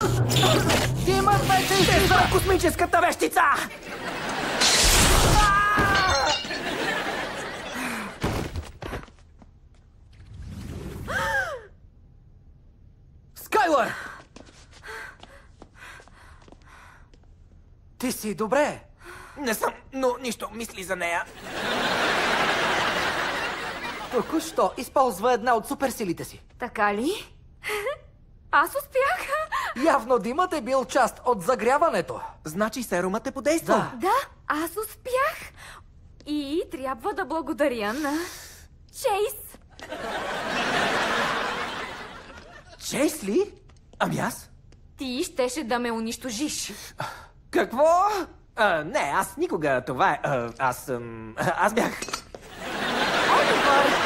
Тимът вече излиза! Космическата вещица! Скайлър! Ти си добре? Не съм, но нищо мисли за нея. Току-що използва една от суперсилите си. Така ли? Аз успях. Явно димът е бил част от загряването. Значи серумът е подействал. Да. Да, аз успях. И трябва да благодаря на Чейс. Чейс ли? Ами аз? Ти щеше да ме унищожиш. Какво? Не, аз никога. Това е... Аз бях... Оливър!